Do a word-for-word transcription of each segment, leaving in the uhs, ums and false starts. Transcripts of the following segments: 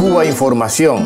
Cuba Información.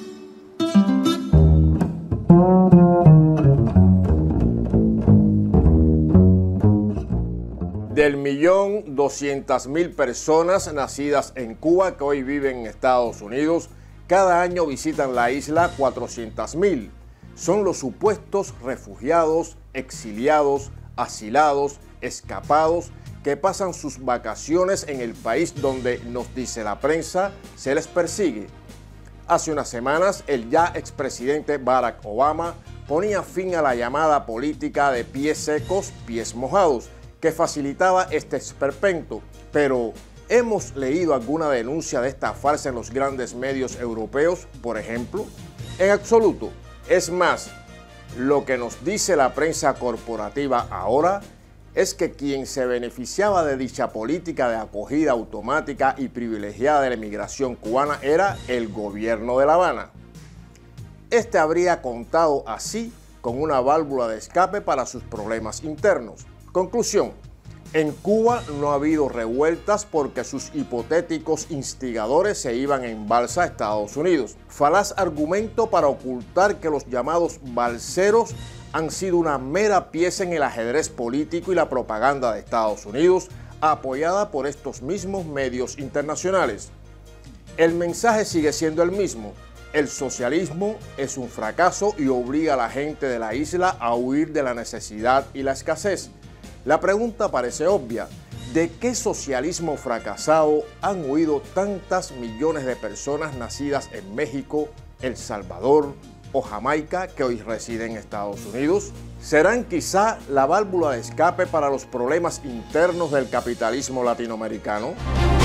Del millón doscientas mil personas nacidas en Cuba que hoy viven en Estados Unidos, cada año visitan la isla cuatrocientas mil. Son los supuestos refugiados, exiliados, asilados, escapados, que pasan sus vacaciones en el país donde, nos dice la prensa, se les persigue. Hace unas semanas, el ya expresidente Barack Obama ponía fin a la llamada política de pies secos, pies mojados, que facilitaba este esperpento. Pero, ¿hemos leído alguna denuncia de esta farsa en los grandes medios europeos, por ejemplo? En absoluto. Es más, lo que nos dice la prensa corporativa ahora es que quien se beneficiaba de dicha política de acogida automática y privilegiada de la emigración cubana era el gobierno de La Habana. Este habría contado así con una válvula de escape para sus problemas internos. Conclusión: en Cuba no ha habido revueltas porque sus hipotéticos instigadores se iban en balsa a Estados Unidos. Falaz argumento para ocultar que los llamados balseros han sido una mera pieza en el ajedrez político y la propaganda de Estados Unidos, apoyada por estos mismos medios internacionales. El mensaje sigue siendo el mismo: el socialismo es un fracaso y obliga a la gente de la isla a huir de la necesidad y la escasez. La pregunta parece obvia: ¿de qué socialismo fracasado han huido tantas millones de personas nacidas en México, El Salvador o Jamaica que hoy residen en Estados Unidos? ¿Serán quizá la válvula de escape para los problemas internos del capitalismo latinoamericano?